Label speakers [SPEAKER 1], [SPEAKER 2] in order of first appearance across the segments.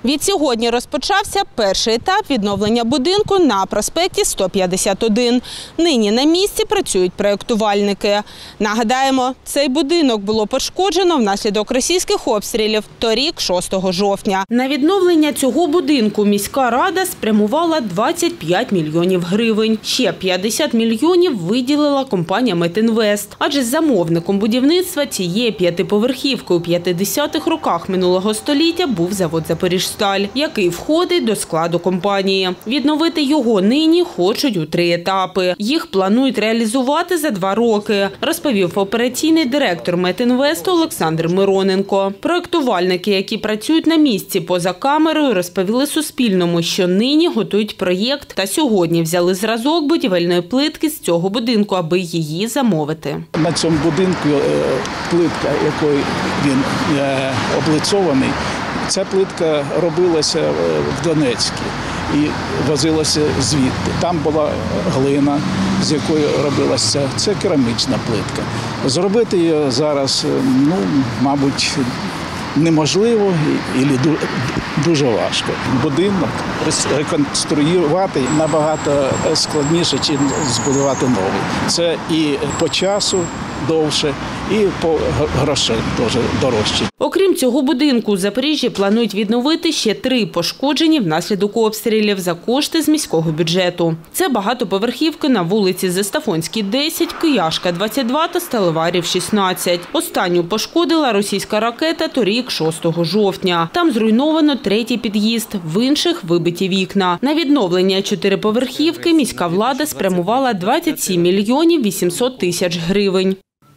[SPEAKER 1] Відсьогодні розпочався перший етап відновлення будинку на проспекті 151. Нині на місці працюють проєктувальники. Нагадаємо, цей будинок було пошкоджено внаслідок російських обстрілів торік, 6 жовтня. На відновлення цього будинку міська рада спрямувала 25 мільйонів гривень. Ще 50 мільйонів виділила компанія «Метінвест». Адже замовником будівництва цієї п'ятиповерхівки у 50-х роках минулого століття був завод «Запоріжсталь», який входить до складу компанії. Відновити його нині хочуть у 3 етапи. Їх планують реалізувати за 2 роки, розповів операційний директор «Метінвесту» Олександр Мироненко. Проєктувальники, які працюють на місці поза камерою, розповіли Суспільному, що нині готують проєкт та сьогодні взяли зразок будівельної плитки з цього будинку, аби її замовити.
[SPEAKER 2] На цьому будинку плитка, якою він облицований, ця плитка робилася в Донецьку і возилася звідти. Там була глина, з якої робилася, це керамічна плитка. Зробити її зараз, мабуть, неможливо і дуже важко. Будинок реконструювати набагато складніше, ніж збудувати новий. Це і по часу довше, і по грошам теж дорожче.
[SPEAKER 1] Окрім цього будинку, у Запоріжжі планують відновити ще 3 пошкоджені внаслідок обстрілів за кошти з міського бюджету. Це багатоповерхівки на вулиці Застафонській, 10, Кияшка, 22 та Сталеварів, 16. Останню пошкодила російська ракета торік, 6 жовтня. Там зруйновано 3-й під'їзд, в інших вибиті вікна. На відновлення 4-поверхівки міська влада спрямувала 27 мільйонів 800 тисяч гривень.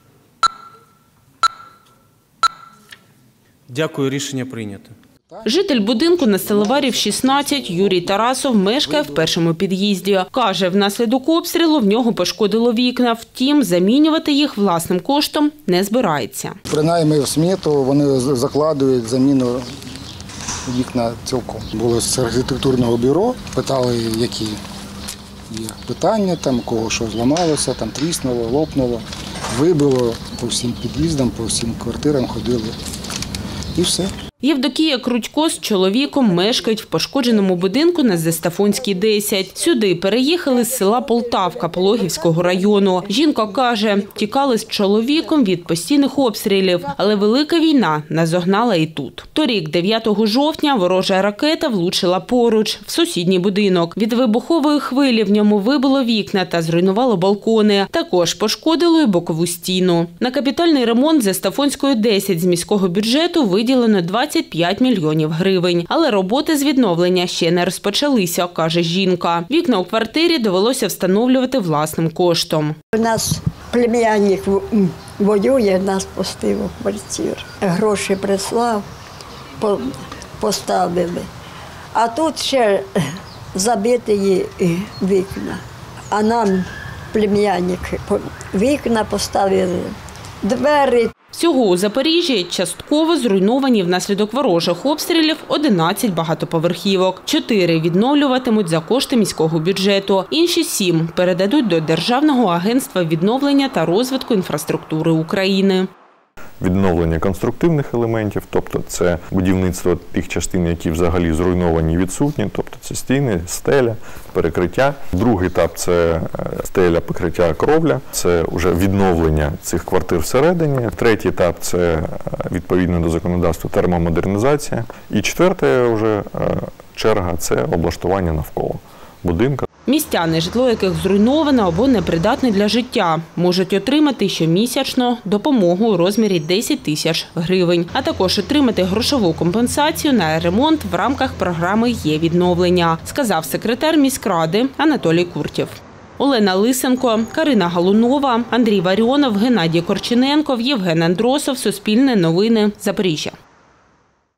[SPEAKER 3] Дякую, рішення прийнято.
[SPEAKER 1] Житель будинку на Сталеварів, 16, Юрій Тарасов мешкає в першому під'їзді. Каже, внаслідок обстрілу в нього пошкодило вікна, втім, замінювати їх власним коштом не збирається.
[SPEAKER 4] Принаймні в смету вони закладують заміну вікна цілком. Були з архітектурного бюро, питали, які є питання, у кого що зламалося, тріснуло, лопнуло, вибило по всім під'їздам, по всім квартирам ходили. І все.
[SPEAKER 1] Євдокія Крутько з чоловіком мешкають в пошкодженому будинку на Застафонській, 10. Сюди переїхали з села Полтавка Пологівського району. Жінка каже, тікали з чоловіком від постійних обстрілів, але велика війна назогнала і тут. Торік, 9 жовтня, ворожа ракета влучила поруч, в сусідній будинок. Від вибухової хвилі в ньому вибило вікна та зруйнувало балкони. Також пошкодило й бокову стіну. На капітальний ремонт Застафонської, 10 з міського бюджету виділено 25 мільйонів гривень. Але роботи з відновлення ще не розпочалися, каже жінка. Вікна у квартирі довелося встановлювати власним коштом.
[SPEAKER 5] У нас племянник воює, нас пустив у квартиру. Гроші прислав, поставили. А тут ще забиті вікна. А нам племянник вікна поставили, двері.
[SPEAKER 1] Всього у Запоріжжі частково зруйновані внаслідок ворожих обстрілів 11 багатоповерхівок. 4 відновлюватимуть за кошти міського бюджету. Інші 7 передадуть до Державного агентства відновлення та розвитку інфраструктури України.
[SPEAKER 6] Відновлення конструктивних елементів, тобто це будівництво тих частин, які взагалі зруйновані і відсутні, тобто це стіни, стеля, перекриття. Другий етап – це стеля, покриття, кровля, це вже відновлення цих квартир всередині. Третій етап – це відповідно до законодавства термомодернізація. І четверта вже черга – це облаштування навколо будинку.
[SPEAKER 1] Містяни, житло яких зруйновано або непридатне для життя, можуть отримати щомісячно допомогу у розмірі 10 тисяч гривень, а також отримати грошову компенсацію на ремонт в рамках програми «Є-відновлення», сказав секретар міськради Анатолій Куртєв. Олена Лисенко, Карина Галунова, Андрій Варіонов, Геннадій Корчененков, Євген Андросов, Суспільне новини, Запоріжжя.